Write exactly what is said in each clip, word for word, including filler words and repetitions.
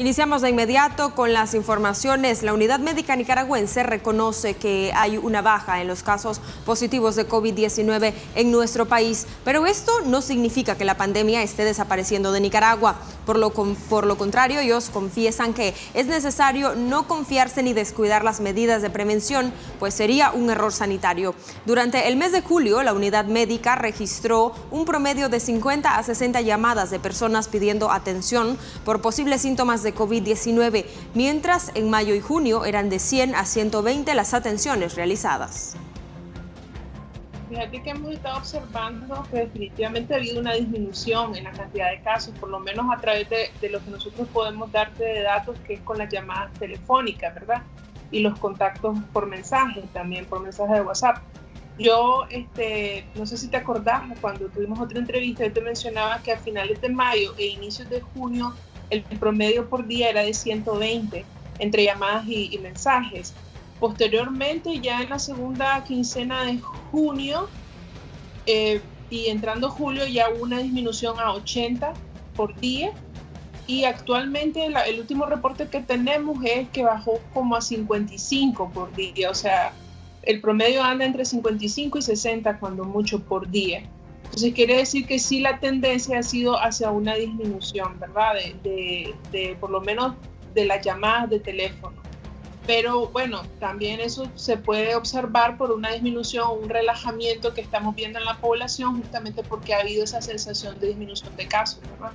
Iniciamos de inmediato con las informaciones. La Unidad Médica Nicaragüense reconoce que hay una baja en los casos positivos de COVID diecinueve en nuestro país, pero esto no significa que la pandemia esté desapareciendo de Nicaragua. Por lo, por lo contrario, ellos confiesan que es necesario no confiarse ni descuidar las medidas de prevención, pues sería un error sanitario. Durante el mes de julio, la Unidad Médica registró un promedio de cincuenta a sesenta llamadas de personas pidiendo atención por posibles síntomas de COVID diecinueve, mientras en mayo y junio eran de cien a ciento veinte las atenciones realizadas. Fíjate que hemos estado observando que definitivamente ha habido una disminución en la cantidad de casos, por lo menos a través de, de lo que nosotros podemos darte de datos, que es con las llamadas telefónicas, ¿verdad? Y los contactos por mensaje, también por mensaje de WhatsApp. Yo, este, no sé si te acordás, cuando tuvimos otra entrevista, yo te mencionaba que a finales de mayo e inicios de junio, el promedio por día era de ciento veinte entre llamadas y, y mensajes. Posteriormente, ya en la segunda quincena de junio eh, y entrando julio, ya hubo una disminución a ochenta por día. Y actualmente la, el último reporte que tenemos es que bajó como a cincuenta y cinco por día. O sea, el promedio anda entre cincuenta y cinco y sesenta cuando mucho por día. Entonces quiere decir que sí, la tendencia ha sido hacia una disminución, ¿verdad? De, de, de por lo menos de las llamadas de teléfono. Pero bueno, también eso se puede observar por una disminución, un relajamiento que estamos viendo en la población, justamente porque ha habido esa sensación de disminución de casos, ¿verdad?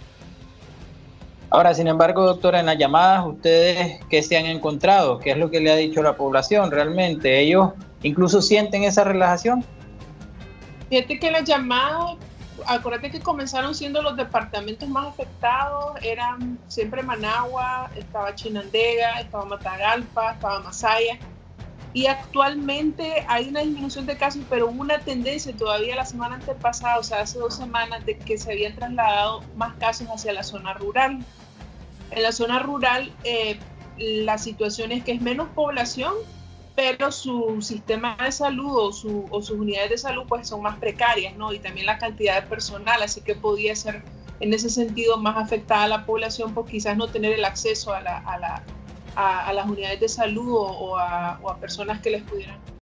Ahora, sin embargo, doctora, en las llamadas, ¿ustedes qué se han encontrado? ¿Qué es lo que le ha dicho la población realmente? ¿Ellos incluso sienten esa relajación? Fíjate que las llamadas, acuérdate que comenzaron siendo los departamentos más afectados, eran siempre Managua, estaba Chinandega, estaba Matagalpa, estaba Masaya, y actualmente hay una disminución de casos, pero hubo una tendencia todavía la semana antepasada, o sea, hace dos semanas, de que se habían trasladado más casos hacia la zona rural. En la zona rural, eh, la situación es que es menos población, pero su sistema de salud o, su, o sus unidades de salud pues son más precarias, ¿no? Y también la cantidad de personal, así que podía ser en ese sentido más afectada la población por quizás no tener el acceso a, la, a, la, a, a las unidades de salud o, o, a, o a personas que les pudieran